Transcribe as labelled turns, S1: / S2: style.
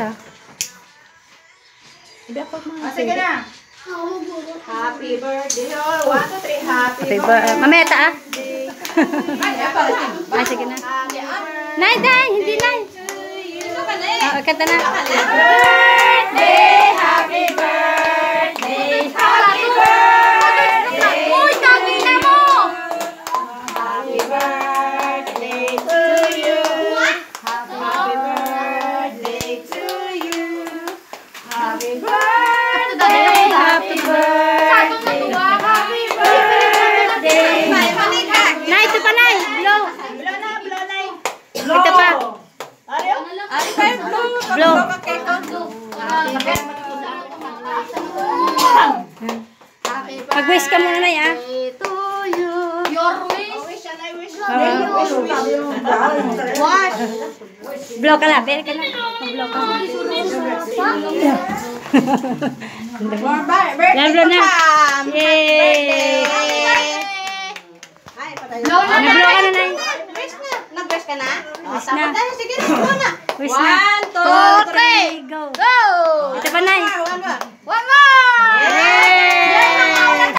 S1: ah.
S2: Sige na. Happy birthday. 1, 2, 3. Happy birthday.
S1: Mamaya ta ah. Ay, sige na. Nay, day, hindi nay. Kanta na.
S2: Happy birthday. Happy birthday. Happy birthday.
S1: Uy, sabi na mo.
S2: Happy birthday to you. Happy birthday to you. Happy birthday. Happy birthday. Happy birthday.
S1: Nay, ito pa nay. Blow.
S2: Blow na, blow na.
S1: Ito pa.
S2: Ayaw?
S1: Blow. Mag-wish ka muna nay ah.
S2: To you.
S3: Your wish.
S2: Wish and I wish.
S1: Blow ka lang. Beri ka na. Mag-blow ka. Yan, blow na. Yay!
S3: Blow na.
S1: Nag-blow ka na nay.
S2: Nag-wish ka na?
S1: Wish na.
S2: Sige, muna.
S1: Wish na.
S2: 1, 2, 3.
S1: Go.
S2: Go!
S1: Ito pa nay.
S2: One more.